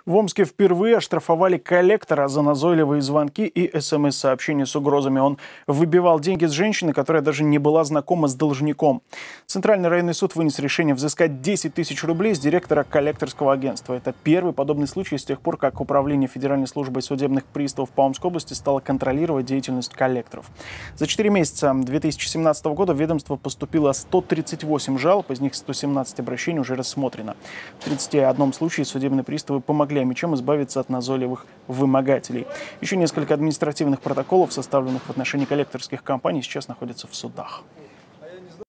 В Омске впервые оштрафовали коллектора за назойливые звонки и СМС-сообщения с угрозами. Он выбивал деньги с женщины, которая даже не была знакома с должником. Центральный районный суд вынес решение взыскать 10 тысяч рублей с директора коллекторского агентства. Это первый подобный случай с тех пор, как Управление Федеральной службы судебных приставов по Омской области стало контролировать деятельность коллекторов. За 4 месяца 2017 года в ведомство поступило 138 жалоб, из них 117 обращений уже рассмотрено. В 31 случае судебные приставы помогли омичам избавиться от назойливых вымогателей. Еще несколько административных протоколов, составленных в отношении коллекторских компаний, сейчас находятся в судах.